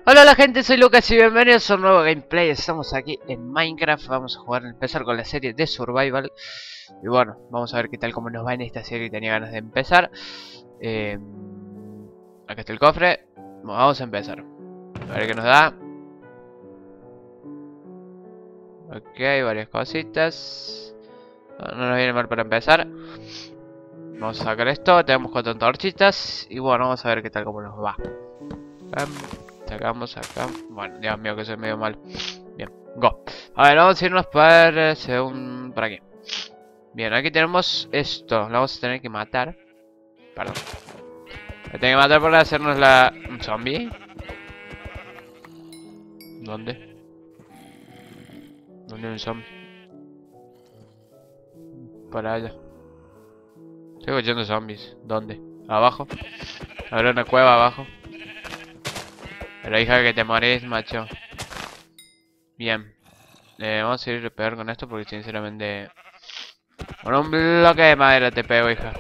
Hola la gente, soy Lucas y bienvenidos a un nuevo gameplay. Estamos aquí en Minecraft, vamos a empezar con la serie de Survival. Y bueno, vamos a ver qué tal como nos va en esta serie, tenía ganas de empezar. Acá está el cofre, vamos a empezar. A ver qué nos da. Ok, varias cositas. No nos viene mal para empezar. Vamos a sacar esto, tenemos 4 antorchitas. Y bueno, vamos a ver qué tal como nos va. Sacamos acá. Bueno, Dios mío, que soy medio mal. Bien, go. A ver, vamos a irnos para según por aquí. Bien, aquí tenemos esto. Lo vamos a tener que matar. Perdón. Lo tengo que matar para hacernos un zombie. ¿Dónde? ¿Dónde hay un zombie? Para allá. Estoy escuchando zombies. ¿Dónde? ¿Abajo? ¿Habrá una cueva abajo? Pero hija que te morís, macho. Bien. Vamos a ir a pegar con esto porque sinceramente... Con un bloque de madera te pego, hija.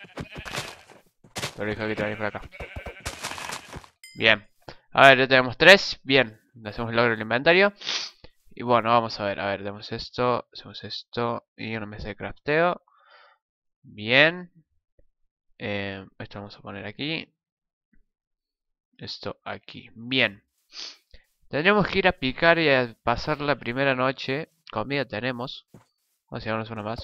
Pero hija que te venís por acá. Bien. A ver, ya tenemos 3. Bien. Hacemos el logro del inventario. Y bueno, vamos a ver. A ver, tenemos esto. Hacemos esto. Y una mesa de crafteo. Bien. Esto vamos a poner aquí. Esto aquí. Bien. Tendremos que ir a picar y a pasar la primera noche. Comida tenemos. Vamos a llevarnos una más.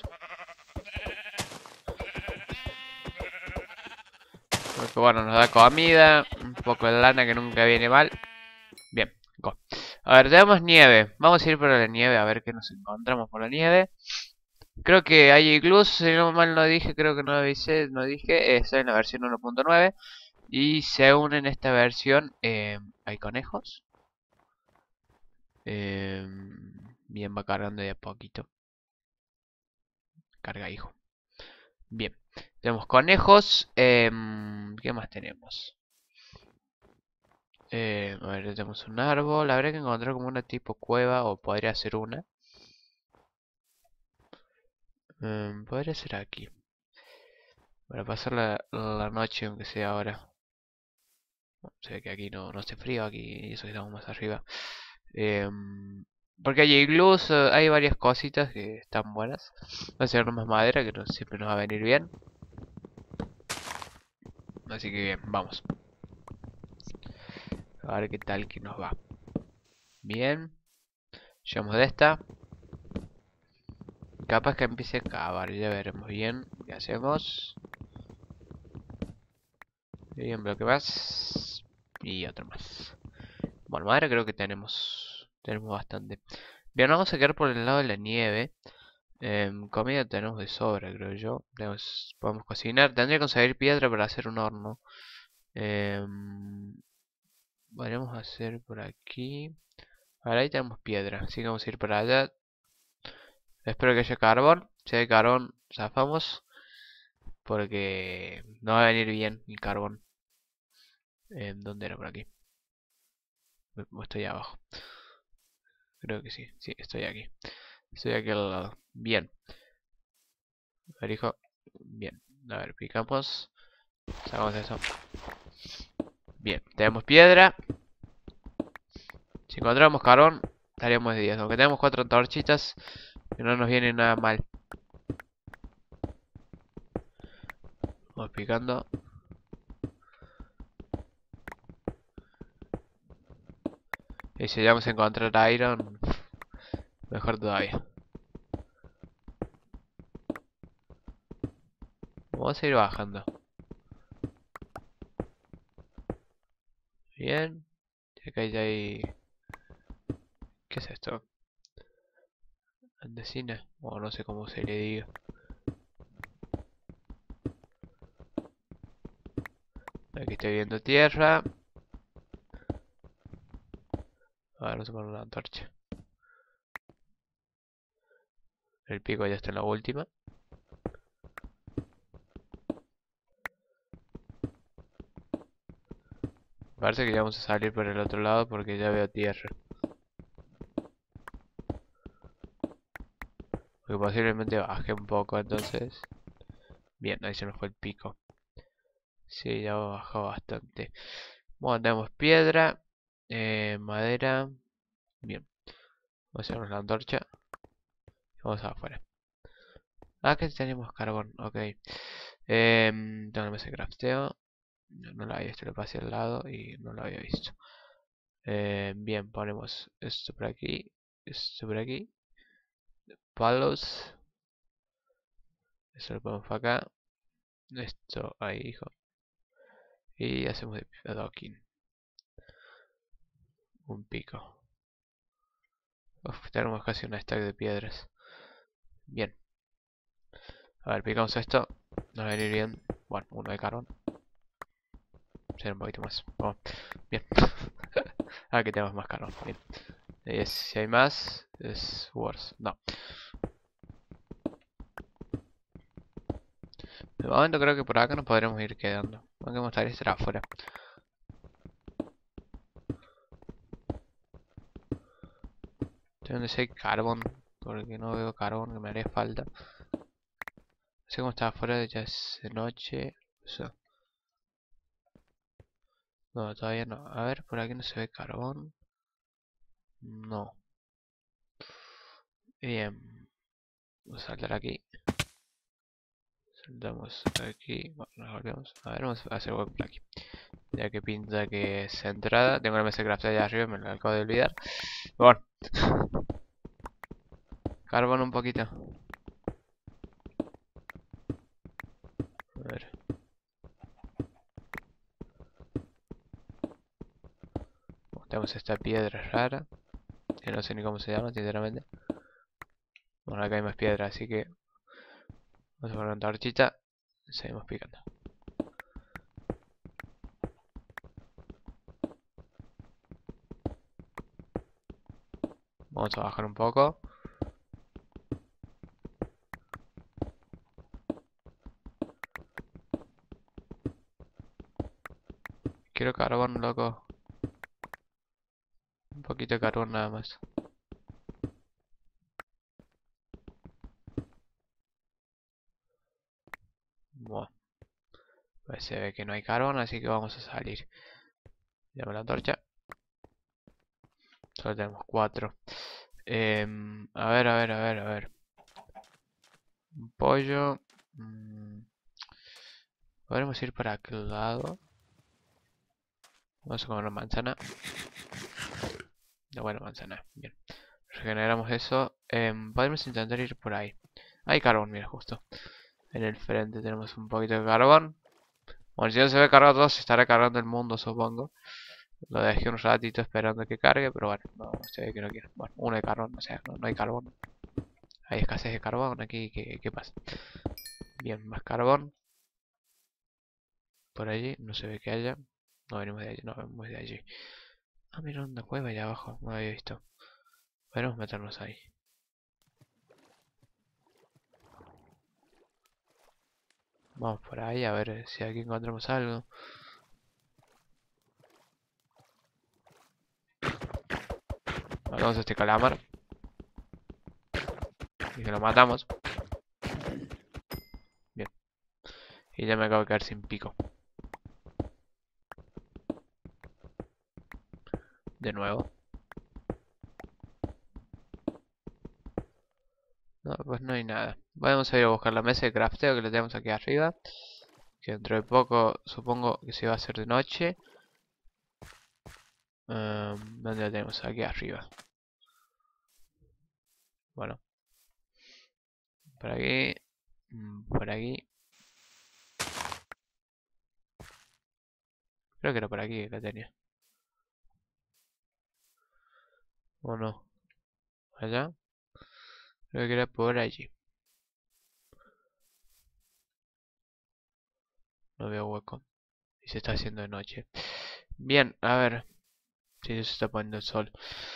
Porque bueno, nos da comida. Un poco de lana que nunca viene mal. Bien. Go. A ver, tenemos nieve. Vamos a ir por la nieve a ver qué nos encontramos por la nieve. Creo que hay iglús, si no mal no dije, creo que no avisé, no dije, está en la versión 1.9. Y según en esta versión, hay conejos. Bien, va cargando de a poquito. Carga, hijo. Bien, tenemos conejos. ¿Qué más tenemos? A ver, tenemos un árbol. Habría que encontrar como una tipo cueva, o podría ser una. Podría ser aquí. Para pasar la noche, aunque sea ahora. Se ve que aquí no hace frío, aquí eso que estamos más arriba. Porque hay iglús, hay varias cositas que están buenas. Vamos a hacer más madera, que siempre nos va a venir bien. Así que bien, vamos. A ver qué tal que nos va. Bien. Llevamos de esta. Capaz que empiece a cavar, ya veremos bien qué hacemos. Y un bloque más. Y otro más. Bueno, madera creo que tenemos. Tenemos bastante. Bien, vamos a quedar por el lado de la nieve. Comida tenemos de sobra, creo yo. Podemos cocinar. Tendría que conseguir piedra para hacer un horno. Podemos hacer por aquí. Ahora ahí tenemos piedra, así que vamos a ir para allá. Espero que haya carbón. Si hay carbón, zafamos. Porque no va a venir bien el carbón. ¿Dónde era por aquí? O estoy abajo. Creo que sí. Sí, estoy aquí. Estoy aquí al lado. Bien. A ver, hijo. Bien. A ver, picamos. Sacamos eso. Bien. Tenemos piedra. Si encontramos carbón, estaríamos de 10. Aunque tenemos 4 antorchitas, que no nos viene nada mal. Vamos picando. Y si llegamos a encontrar iron, mejor todavía. Vamos a ir bajando. Bien. Acá ya hay... ¿Qué es esto? Andesina. O no sé cómo se le diga. Aquí estoy viendo tierra. A ver, vamos a poner una antorcha. El pico ya está en la última. Parece que ya vamos a salir por el otro lado porque ya veo tierra. Porque posiblemente baje un poco entonces. Bien, ahí se nos fue el pico. Sí, ya bajó bastante. Bueno, tenemos piedra. Madera. Bien. Vamos a hacernos la antorcha. Vamos afuera. Ah, que tenemos carbón. Ok. Tengo ese crafteo. No lo había visto, lo pasé al lado y no lo había visto. Bien, ponemos esto por aquí. Esto por aquí. Palos. Eso lo ponemos por acá. Esto ahí, hijo. Y hacemos de docking. Un pico. Uf, tenemos casi una stack de piedras. Bien. A ver, picamos esto. Nos va a venir bien. Bueno, uno de carbón. Será un poquito más. Vamos. Bien. Aquí tenemos más carbón. Bien. Si hay más, es worse. No. De momento creo que por acá nos podremos ir quedando. Aunque me gustaría estar afuera. Estoy donde sé carbón. Porque no veo carbón que me haría falta. No sé cómo está afuera, ya es de noche. Eso. No, todavía no. A ver, por aquí no se ve carbón. No. Bien. Vamos a saltar aquí. Saltamos aquí. Bueno, nos volvemos. A ver, vamos a hacer web por aquí. Ya que pinta que es entrada. Tengo la mesa de craft allá arriba, me lo acabo de olvidar. Bueno. Carbón un poquito. A ver. Tenemos esta piedra rara. Que no sé ni cómo se llama, sinceramente. Bueno, acá hay más piedra, así que vamos a poner una torchita. Seguimos picando. Vamos a bajar un poco. Quiero carbón, loco. Un poquito de carbón nada más. Bueno, pues se ve que no hay carbón, así que vamos a salir. Llamo la antorcha. Solo tenemos 4. A ver, a ver. Un pollo. Podremos ir para aquel lado. Vamos a comer una manzana. Una buena manzana. Bien. Regeneramos eso. Podemos intentar ir por ahí. Hay carbón, mira, justo. En el frente tenemos un poquito de carbón. Bueno, si no se ve cargado todo, se estará cargando el mundo, supongo. Lo dejé un ratito esperando que cargue, pero bueno, no se ve que no quiero. Bueno, uno de carbón, o sea, no hay carbón. Hay escasez de carbón aquí, ¿qué pasa? Bien, más carbón. Por allí, no se ve que haya. No venimos de allí, no venimos de allí. Ah, mira una cueva allá abajo, no había visto. Podemos meternos ahí. Vamos por ahí a ver si aquí encontramos algo. Matamos a este calamar. Y que lo matamos. Bien. Y ya me acabo de quedar sin pico. De nuevo. No, pues no hay nada. Vamos a ir a buscar la mesa de crafteo que la tenemos aquí arriba. Que dentro de poco supongo que se va a hacer de noche. ¿Dónde la tenemos? Aquí arriba. Bueno. Por aquí. Por aquí. Creo que era por aquí que la tenía. ¿O no? ¿Allá? Creo que era por allí. No veo hueco. Y se está haciendo de noche. Bien, a ver. Si se está poniendo el sol.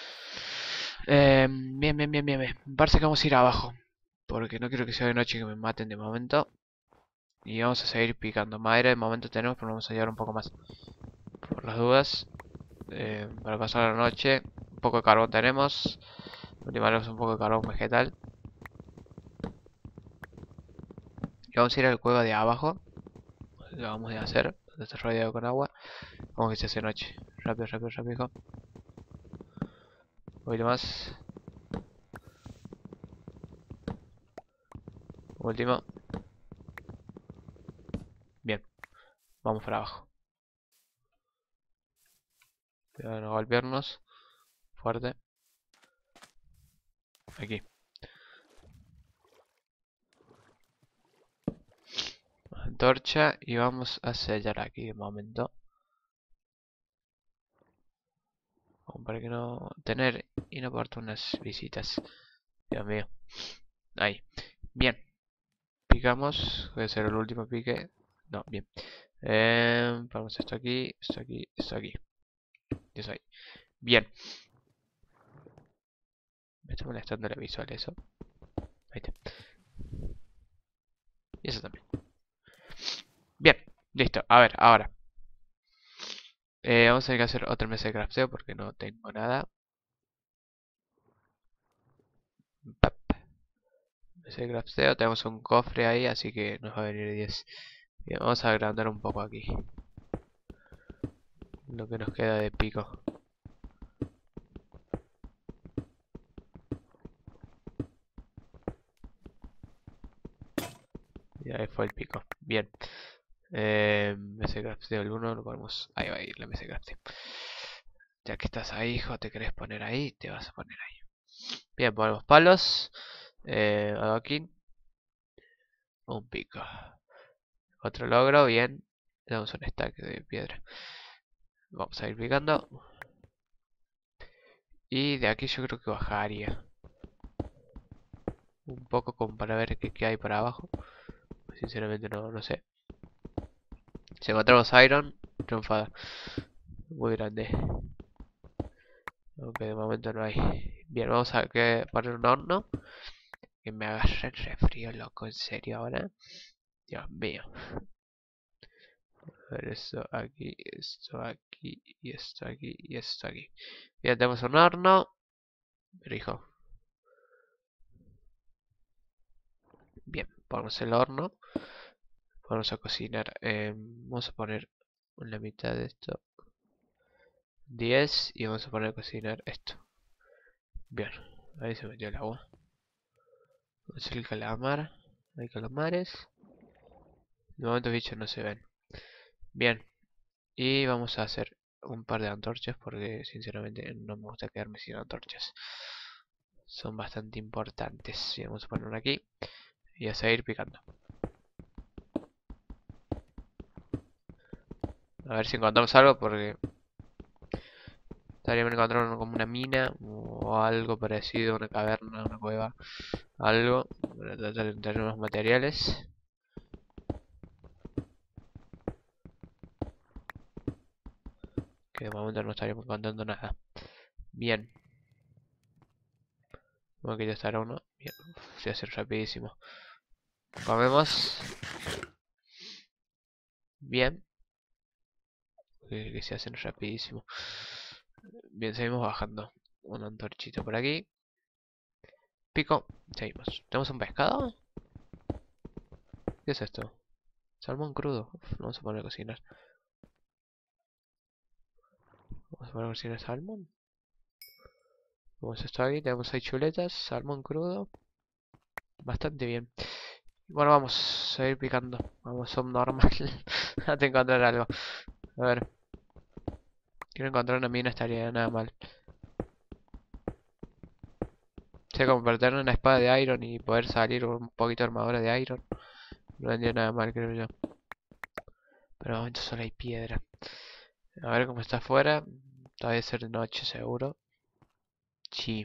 Bien. Me parece que vamos a ir abajo. Porque no quiero que sea de noche y que me maten de momento. Y vamos a seguir picando madera. De momento tenemos, pero vamos a llevar un poco más. Por las dudas. Para pasar la noche. Un poco de carbón tenemos. Ultimaremos un poco de carbón vegetal. Y vamos a ir al cueva de abajo. Lo vamos a hacer. Donde está rodeado con agua. Como que se hace noche. Rápido, hijo. Un poquito más. Último. Bien. Vamos para abajo. Cuidado de no golpearnos. Fuerte. Aquí. Antorcha. Y vamos a sellar aquí de momento. Como para que no tener inoportunas visitas. Dios mío. Ahí. Bien. Picamos. Voy a hacer el último pique. No, bien. Ponemos esto aquí, esto aquí, esto aquí. Y eso ahí. Bien. Me está molestando la visual eso. Ahí está. Y eso también. Bien. Listo. A ver, ahora. Vamos a tener que hacer otra mesa de crafteo porque no tengo nada. Pap. Mesa de crafteo. Tenemos un cofre ahí, así que nos va a venir 10. Bien, vamos a agrandar un poco aquí. Lo que nos queda de pico. Y ahí fue el pico. Bien. Mesa de crafteo el 1 lo ponemos. Ahí va a ir la mesa de crafteo. Ya que estás ahí, hijo, te querés poner ahí, te vas a poner ahí. Bien, ponemos palos. Adoquín. Un pico. Otro logro, bien. Tenemos un stack de piedra. Vamos a ir picando. Y de aquí yo creo que bajaría un poco como para ver qué hay para abajo. Sinceramente no sé. Si encontramos iron, triunfada. Muy grande. Aunque de momento no hay. Bien, vamos a poner un horno. Que me agarre el resfrío, loco. En serio ahora. Dios mío. A ver, esto aquí, esto aquí, y esto aquí, y esto aquí. Bien, tenemos un horno. Pero hijo. Bien, ponemos el horno. Vamos a cocinar. Vamos a poner la mitad de esto. 10 y vamos a poner a cocinar esto. Bien, ahí se metió el agua. Vamos a hacer el calamar. Hay calamares. De momento los bichos no se ven. Bien, y vamos a hacer un par de antorchas porque sinceramente no me gusta quedarme sin antorchas. Son bastante importantes. Y vamos a poner una aquí y a seguir picando. A ver si encontramos algo porque estaría bien encontrar como una mina o algo parecido, una caverna, una cueva, algo para tratar de tener unos materiales. Que de momento no estaríamos encontrando nada. Bien. Bueno, que ya estará uno. Bien, se hace rapidísimo. Comemos. Bien. Que se hacen rapidísimo. Bien, seguimos bajando. Una antorchita por aquí. Pico. Seguimos. ¿Tenemos un pescado? ¿Qué es esto? Salmón crudo. Uf, vamos a poner a cocinar. Vamos a poner a cocinar salmón. Vamos esto aquí. Tenemos ahí chuletas. Salmón crudo. Bastante bien. Bueno, vamos a ir picando. Vamos a un normal. Hasta encontrar algo. A ver. Quiero encontrar una mina, estaría nada mal. Sé como para tener una espada de iron y poder salir un poquito de armadura de iron. No vendría nada mal, creo yo. Pero de momento solo hay piedra. A ver cómo está afuera. Todavía ser de noche seguro. Sí.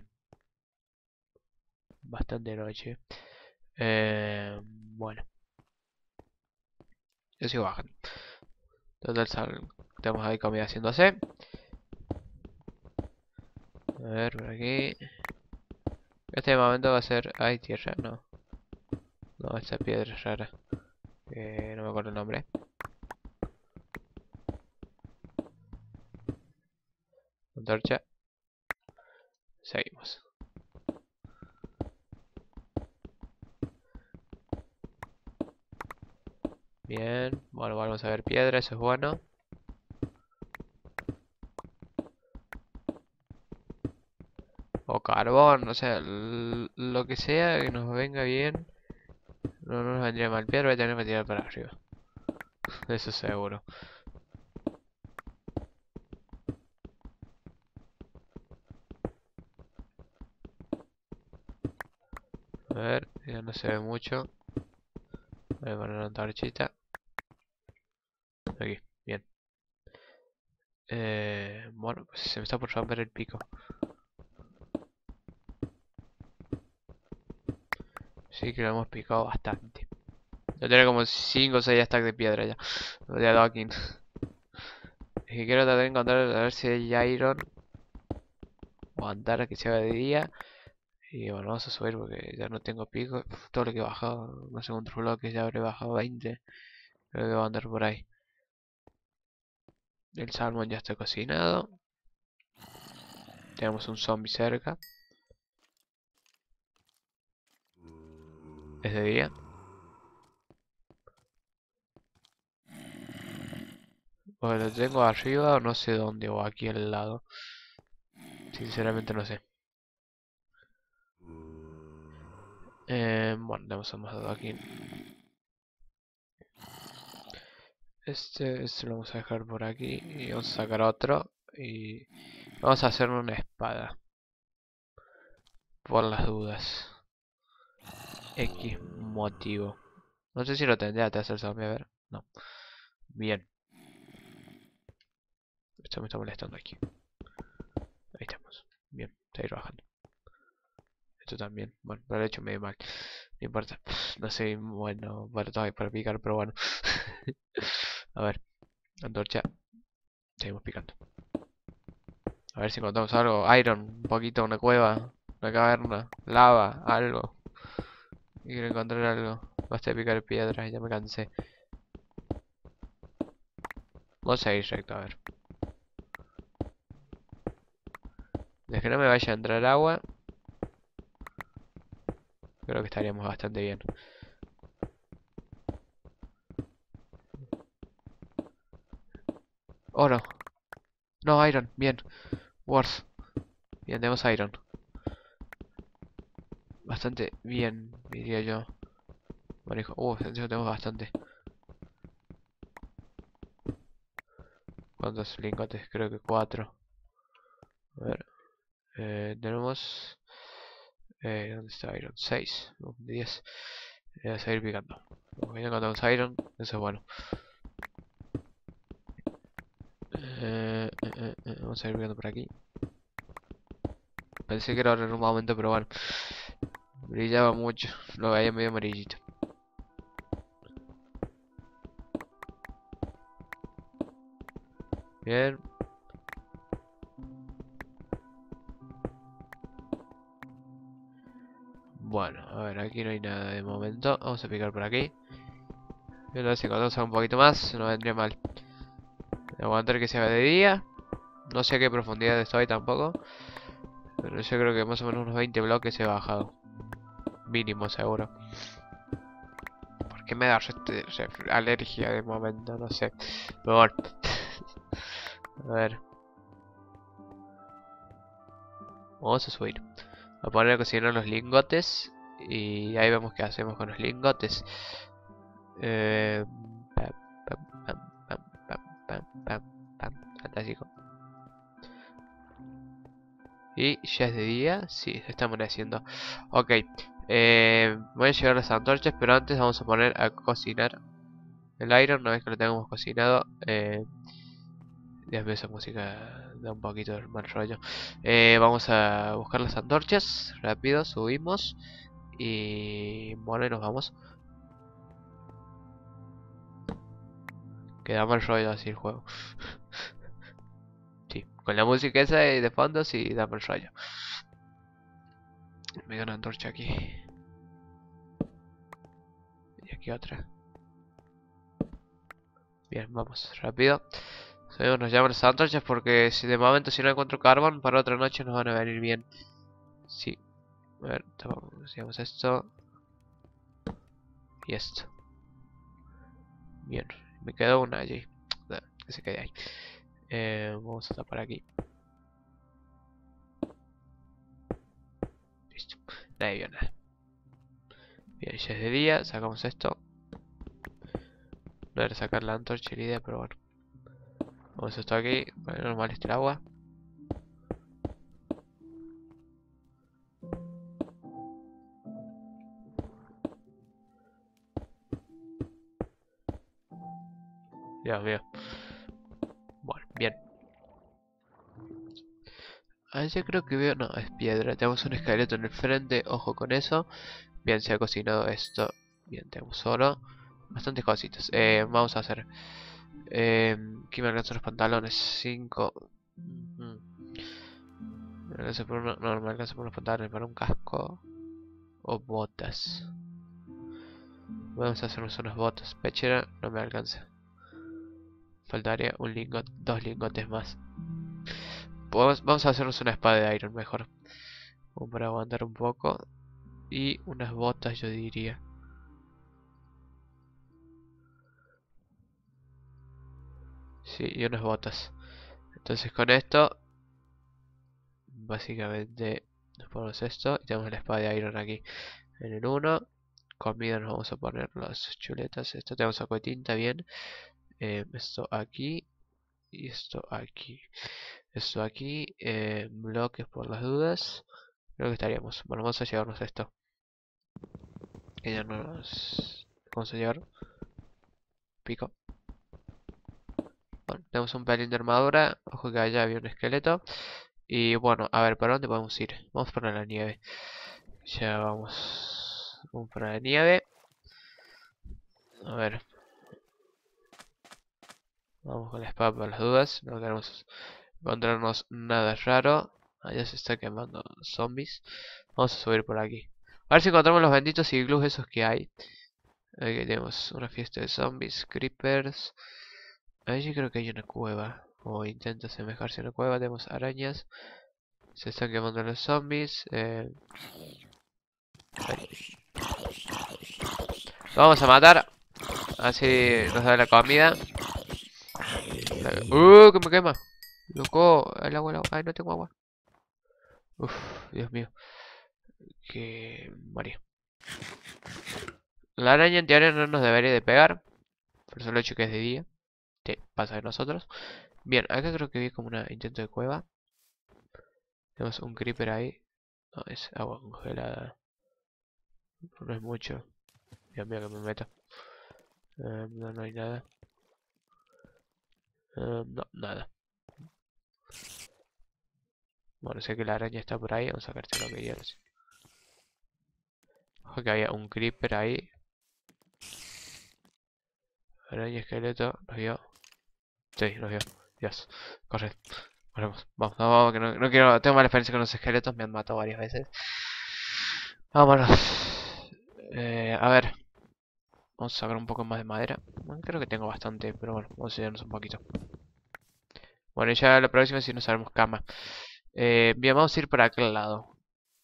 Bastante noche. Bueno. Yo sigo bajando. Total tenemos ahí comida haciéndose. A ver, por aquí. Este momento va a ser... Ay, tierra, no. No, esta piedra es rara. No me acuerdo el nombre. Antorcha. Seguimos. Bien. Bueno, vamos a ver piedra, eso es bueno. O carbón, o sea, lo que sea que nos venga bien. No nos vendría mal. Piedra voy a tener que tirar para arriba. Eso seguro. A ver, ya no se ve mucho. Voy a poner una antorchita. Aquí, bien. Bueno, pues se me está por romper el pico. Sí que lo hemos picado bastante. Ya tiene como 5 o 6 stacks de piedra ya. De docking. Es que quiero tratar de encontrar a ver si hay iron. O andar que sea de día. Y bueno, vamos a subir porque ya no tengo pico. Uf, todo lo que he bajado, no sé cuántos bloques, ya habré bajado 20. Creo que va a andar por ahí. El salmón ya está cocinado. Tenemos un zombie cerca. Es de día. Bueno, lo tengo arriba o no sé dónde, o aquí al lado. Sinceramente no sé. Bueno, tenemos a más aquí. Este lo vamos a dejar por aquí. Y vamos a sacar otro. Y vamos a hacer una espada. Por las dudas. X motivo. No sé si lo tendría que hacer zombie, a ver. No. Bien. Esto me está molestando aquí. Ahí estamos. Bien, está ahí bajando. Esto también. Bueno, lo he hecho medio mal. No importa. No sé, bueno, para todavía para picar, pero bueno. A ver, antorcha. Seguimos picando. A ver si encontramos algo. Iron, un poquito, una cueva, una caverna, lava, algo. Y quiero encontrar algo. Basta de picar piedras, ya me cansé. Vamos a ir recto, a ver. Desde que no me vaya a entrar agua, creo que estaríamos bastante bien. Oro. No, iron, bien. Worth. Bien, tenemos iron. Bastante bien, diría yo. Manejo. Ya tenemos bastante. ¿Cuántos lingotes? Creo que 4. A ver. Tenemos... ¿dónde está iron? 6. 10. Voy a seguir picando. Ok, ya encontramos iron. Eso es bueno. Vamos a ir picando por aquí. Pensé que era ahora en un momento, pero bueno. Brillaba mucho. Lo veía medio amarillito. Bien. Bueno, a ver, aquí no hay nada de momento. Vamos a picar por aquí. Y a ver si encontramos un poquito más. No vendría mal. Aguantar que sea de día. No sé a qué profundidad estoy tampoco. Pero yo creo que más o menos unos 20 bloques he bajado. Mínimo, seguro. ¿Por qué me da alergia de momento? No sé. Pero bueno. A ver. Vamos a subir. A poner a cocinar los lingotes. Y ahí vemos qué hacemos con los lingotes. Pam, pam, pam, pam, pam, pam, pam. Fantástico. Y ya es de día. Sí, se está amaneciendo. Ok. Voy a llevar las antorchas, pero antes vamos a poner a cocinar el iron. Una vez que lo tengamos cocinado, déjame esa música, da un poquito de mal rollo. Vamos a buscar las antorchas. Rápido, subimos. Y bueno, y nos vamos. Queda mal rollo así el juego. Sí, con la música esa de fondo, sí, da mal rollo. Me da una antorcha aquí. Y aquí otra. Bien, vamos, rápido. Sabemos, nos llaman las antorchas porque si de momento si no encuentro carbón para otra noche nos van a venir bien. Sí. A ver, hacemos esto. Y esto. Bien. Me quedó una allí. Que se quede ahí. Vamos a tapar aquí. Listo. Nadie vio nada. Bien, ya es de día. Sacamos esto. No era sacar la antorcha la idea, pero bueno. Vamos esto aquí. Bueno, normal este el agua. Dios mío. Bueno, bien. Ah, yo creo que veo... No, es piedra. Tenemos un esqueleto en el frente. Ojo con eso. Bien, se ha cocinado esto. Bien, tenemos oro. Bastantes cositas. Vamos a hacer... ¿qué me alcanzan los pantalones? 5. Me alcanza por no me alcanza por unos pantalones. Para un casco. O botas. Vamos a hacernos unas botas. Pechera no me alcanza. Faltaría un lingote, 2 lingotes más. Vamos a hacernos una espada de iron mejor. Como para aguantar un poco. Y unas botas yo diría. Sí, y unas botas. Entonces con esto, básicamente, nos ponemos esto. Y tenemos la espada de iron aquí en el 1. Comida nos vamos a poner las chuletas. Esto tenemos saco de tinta, bien. Esto aquí. Y esto aquí. Esto aquí. Bloques por las dudas. Creo que estaríamos. Bueno, vamos a llevarnos esto. Que ya no nos... Vamos a llevar. Pico. Bueno, tenemos un pelín de armadura. Ojo que allá había un esqueleto. Y bueno, a ver, ¿para dónde podemos ir? Vamos para la nieve. Ya vamos. Vamos para la nieve. A ver. Vamos con la espada por las dudas. No queremos encontrarnos nada raro. Allá se está quemando zombies. Vamos a subir por aquí. A ver si encontramos los benditos iglús esos que hay. Aquí tenemos una fiesta de zombies, creepers. Allí creo que hay una cueva. O intenta asemejarse a una cueva. Tenemos arañas. Se están quemando los zombies. Lo vamos a matar. Así nos da la comida. Que me quema. Loco, el agua, el agua. Ay, no tengo agua. Uf, Dios mío. Que morí. La araña en teoría no nos debería de pegar. Por eso el hecho que es de día. Te pasa de nosotros. Bien, acá creo que vi como un intento de cueva. Tenemos un creeper ahí. No, es agua congelada. No es mucho. Dios mío que me meto. No, no hay nada. No, nada. Bueno, sé que la araña está por ahí. Vamos a sacarte lo que quieras. Ojo que había un creeper ahí. Araña esqueleto. ¿Nos vio? Sí, nos vio. Dios. Corre. Corremos. Vamos, vamos, vamos, que no quiero. Tengo mala experiencia con los esqueletos. Me han matado varias veces. Vámonos. A ver. Vamos a sacar un poco más de madera. Bueno, creo que tengo bastante, pero bueno, vamos a llevarnos un poquito. Bueno, y ya la próxima si nos haremos cama. Bien, vamos a ir para aquel lado.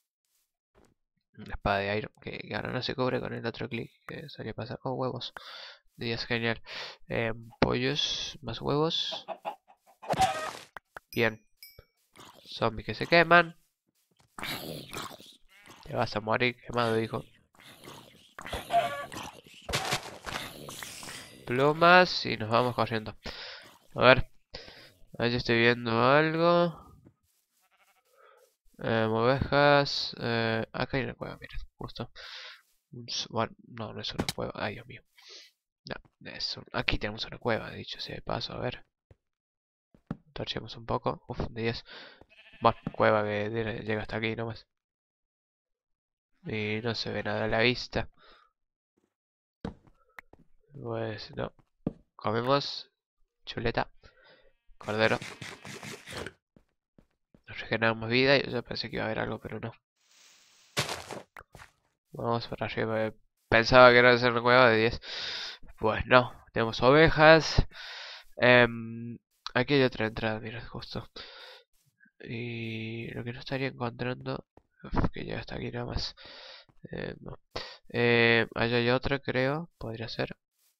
La espada de iron, que ahora no se cubre con el otro clic que solía pasar. Oh, huevos. De 10, genial. Pollos, más huevos. Bien. Zombies que se queman. Te vas a morir quemado, hijo. Plumas y nos vamos corriendo. A ver. Ahí estoy viendo algo. Ovejas. Acá hay una cueva, mira, justo. Bueno, no, no es una cueva. Ay, Dios mío. No, aquí tenemos una cueva, dicho sea de paso. A ver. Torchemos un poco. Uf, de 10. Bueno, cueva que llega hasta aquí nomás. Y no se ve nada a la vista. Pues no. Comemos chuleta, cordero. Nos regeneramos vida. Yo ya pensé que iba a haber algo, pero no. Vamos para arriba. Pensaba que era hacer una cueva de 10. Pues no. Tenemos ovejas. Aquí hay otra entrada, mira, justo. Y lo que no estaría encontrando. Uf, que ya está aquí nada más. No. Allá hay otra, creo. Podría ser.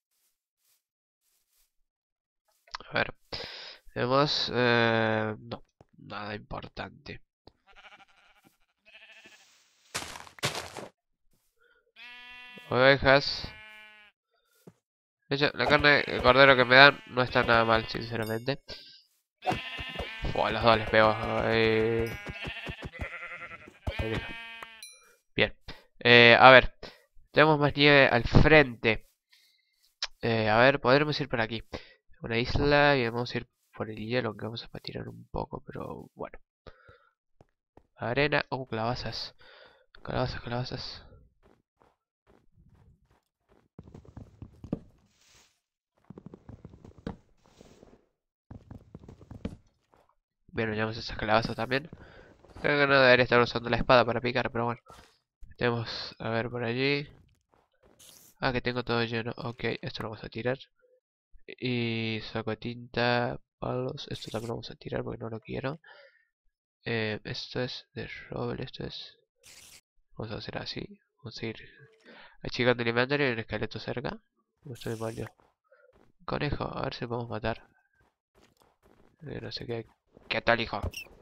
A ver. Tenemos... no. Nada importante. ovejas. De hecho, la carne de cordero que me dan no está nada mal, sinceramente. A los dos les pego. Bien. A ver. Tenemos más nieve al frente. A ver, podremos ir por aquí. Una isla y vamos a ir por el hielo, aunque vamos a patinar un poco, pero bueno. Arena. Oh, calabazas. Calabazas, calabazas. Bien, llevamos esas calabazas también. Creo que no debería estar usando la espada para picar, pero bueno. Tenemos, a ver, por allí. Ah, que tengo todo lleno. Ok, esto lo vamos a tirar. Y saco de tinta, palos. Esto también lo vamos a tirar porque no lo quiero. Esto es de roble, esto es... Vamos a hacer así. Vamos a ir achicando el inventario y hay un esqueleto cerca. No estoy mal yo. Conejo, a ver si podemos matar. No sé qué. ¿Qué tal, hijo?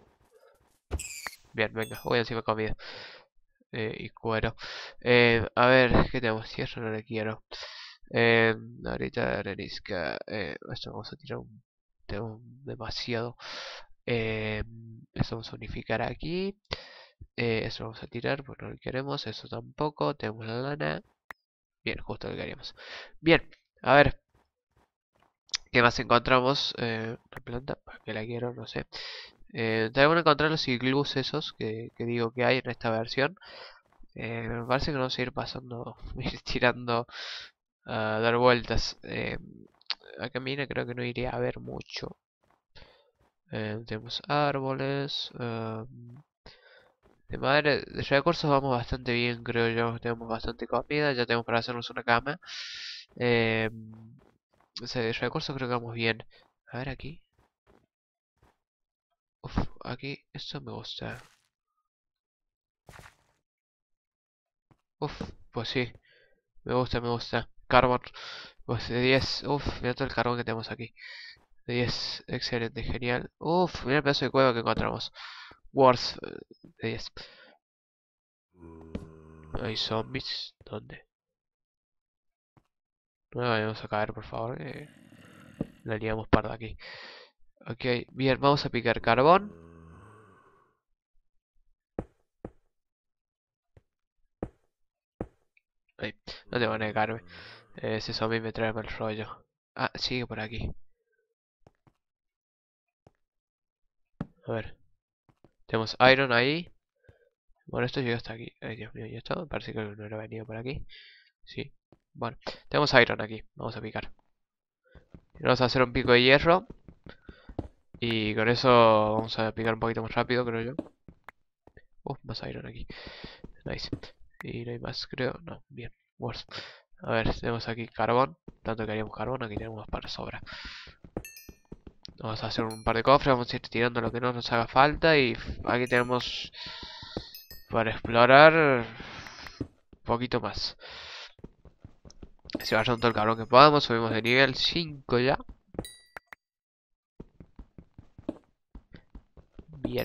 Bien, venga, voy encima comida. Y cuero. A ver, ¿qué tenemos? Cierro, no le quiero. Ahorita arenisca. Esto vamos a tirar un... Tengo demasiado. Esto vamos a unificar aquí. Eso lo vamos a tirar porque no lo queremos. Eso tampoco. Tenemos la lana. Bien, justo lo que queríamos. Bien, a ver. ¿Qué más encontramos? Una planta. ¿Para qué la quiero? No sé. Tenemos que encontrar los iglús esos que digo que hay en esta versión. Me parece que vamos a ir pasando, ir tirando a dar vueltas. Acá mira, creo que no iría a ver mucho. Tenemos árboles. De madera, de recursos vamos bastante bien, creo yo. Tenemos bastante comida, ya tenemos para hacernos una cama. O sea, de recursos creo que vamos bien. A ver aquí. Uf, aquí, esto me gusta. Uf, pues sí, me gusta, me gusta. Carbon, pues de 10. Uf, mira todo el carbón que tenemos aquí. De 10, excelente, genial. Uf, mira el pedazo de cueva que encontramos. Wars, de 10. Hay zombies, ¿dónde? No vayamos a caer, por favor. La liamos parda aquí. Ok, bien, vamos a picar carbón. Ay, no te van a negarme. Ese zombie me trae mal rollo. Ah, sigue por aquí. A ver. Tenemos iron ahí. Bueno, esto llega hasta aquí. Ay, Dios mío, ¿y esto? Parece que no era venido por aquí. Sí. Bueno, tenemos iron aquí. Vamos a picar. Vamos a hacer un pico de hierro. Y con eso vamos a picar un poquito más rápido, creo yo. Más iron aquí. Nice. Y no hay más, creo. No, bien. Worse. A ver, tenemos aquí carbón. Tanto que haríamos carbón, aquí tenemos para sobra. Vamos a hacer un par de cofres, vamos a ir tirando lo que no nos haga falta. Y aquí tenemos para explorar un poquito más. Si vayamos todo el carbón que podamos, subimos de nivel 5 ya. Bien.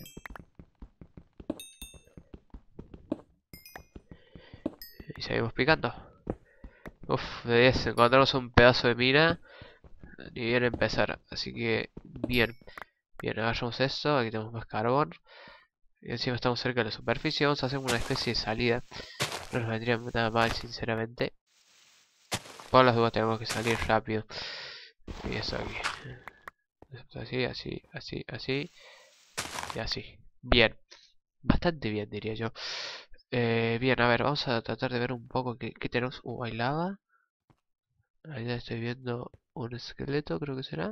Y seguimos picando. Uf, de 10 encontramos un pedazo de mina. Ni bien empezar, así que bien. Bien, agarramos esto, aquí tenemos más carbón. Y encima estamos cerca de la superficie, vamos a hacer una especie de salida. No nos vendría nada mal, sinceramente. Por las dudas tenemos que salir rápido. Y eso aquí. Así, así, así, así. Y así. Bien. Bastante bien, diría yo. Bien, a ver, vamos a tratar de ver un poco qué tenemos. Hay lava. Ahí ya estoy viendo un esqueleto, creo que será.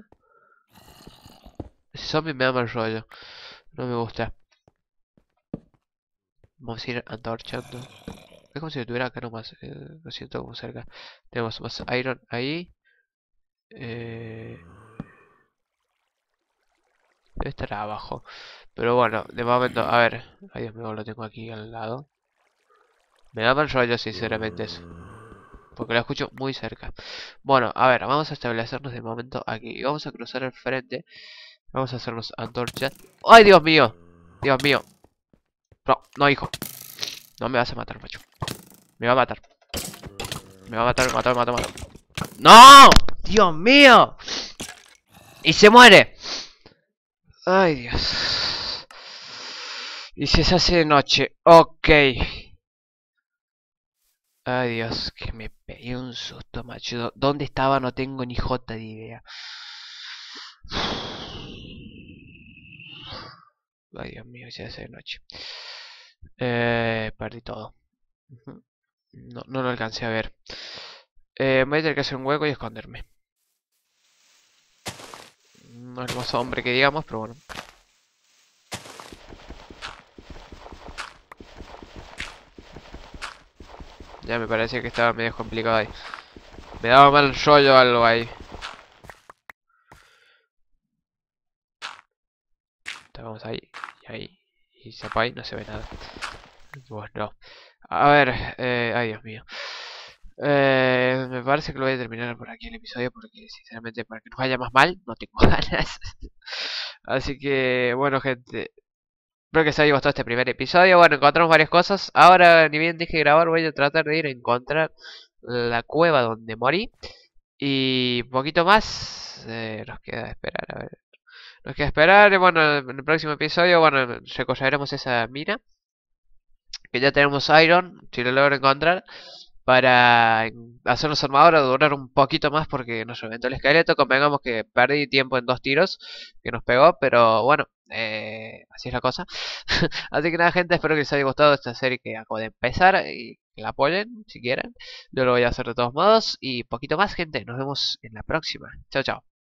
Ese zombie me da mal rollo. No me gusta. Vamos a ir antorchando. Es como si estuviera acá nomás. Lo siento como cerca. Tenemos más iron ahí. Debe estar abajo. Pero bueno, de momento, a ver. Ay, Dios mío, lo tengo aquí al lado. Me da mal rollo, sinceramente, eso. Porque lo escucho muy cerca. Bueno, a ver, vamos a establecernos de momento aquí. Y vamos a cruzar el frente. Vamos a hacernos antorchas. ¡Ay, Dios mío! Dios mío. No, no, hijo. No me vas a matar, macho. Me va a matar. Me va a matar, me mata, me mata, me mata. ¡No! ¡Dios mío! ¡Y se muere! ¡Ay, Dios! Y se hace de noche. Ok. Ay, Dios, que me pegué un susto, macho. ¿Dónde estaba? No tengo ni jota de idea. Ay, Dios mío, se hace de noche. Perdí todo. Ujú. No lo alcancé a ver. Voy a tener que hacer un hueco y esconderme. No es más hombre que digamos, pero bueno. Ya me parecía que estaba medio complicado ahí. Me daba mal rollo algo ahí. Estábamos ahí y ahí. Y Zapai no se ve nada. Bueno, a ver, ay Dios mío. Me parece que lo voy a terminar por aquí el episodio porque sinceramente para que nos vaya más mal no tengo ganas. Así que bueno gente, espero que os haya gustado este primer episodio. Bueno, encontramos varias cosas. Ahora ni bien dije grabar voy a tratar de ir a encontrar la cueva donde morí. Y poquito más nos queda esperar, a ver. Nos queda esperar, bueno, en el próximo episodio, bueno, recorreremos esa mina. Que ya tenemos Iron, si lo logro encontrar. Para hacernos armadura, durar un poquito más porque nos reventó el esqueleto. Convengamos que perdí tiempo en 2 tiros que nos pegó, pero bueno, así es la cosa. Así que nada, gente, espero que les haya gustado esta serie que acabo de empezar y que la apoyen si quieren. Yo lo voy a hacer de todos modos. Y poquito más, gente. Nos vemos en la próxima. Chao, chao.